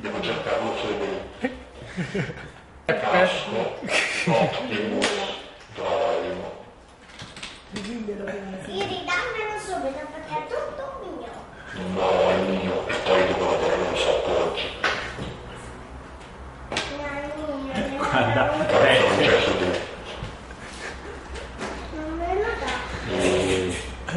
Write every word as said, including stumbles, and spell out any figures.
Devo cercarlo su eBay. Casco, Optimus, Doraemon. Siri, dammelo subito perché è tutto mio. No, è mio, e poi devo vedere dove si appoggi. No, è mio. Guarda, Però non c'è su di me.